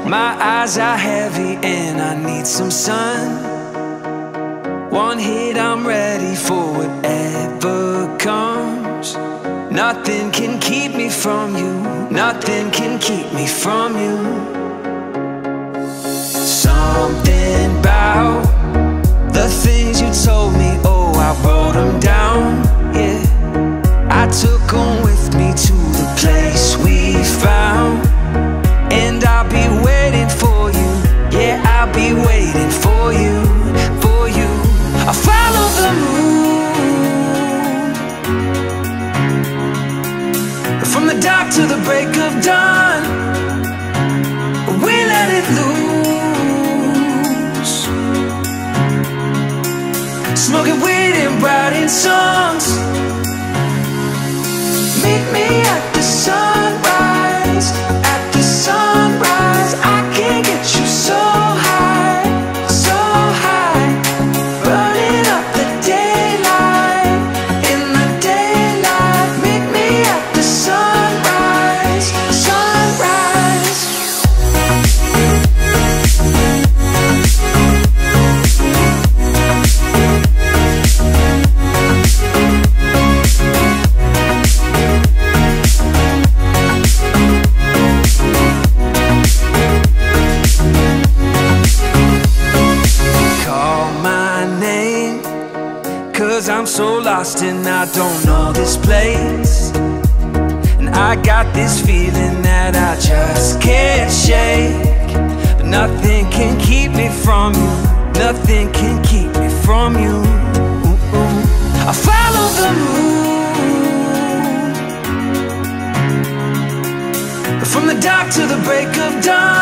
My eyes are heavy and I need some sun. One hit, I'm ready for whatever comes. Nothing can keep me from you. Nothing can keep me from you. Something about the things you told me, oh, I wrote them down, yeah. I took them with me to the place we found. And I'll be waiting for you, yeah, I'll be waiting for you, for you. I'll follow the moon from the dark to the break of dawn. We let it loose, smoking weed and writing songs. Meet me at the sunrise, at the sunrise. I can get you so high, so high. Burning up the daylight, in the daylight. Meet me at the sunrise, sunrise. Cause I'm so lost and I don't know this place. And I got this feeling that I just can't shake. But nothing can keep me from you. Nothing can keep me from you. I follow the moon from the dark to the break of dawn.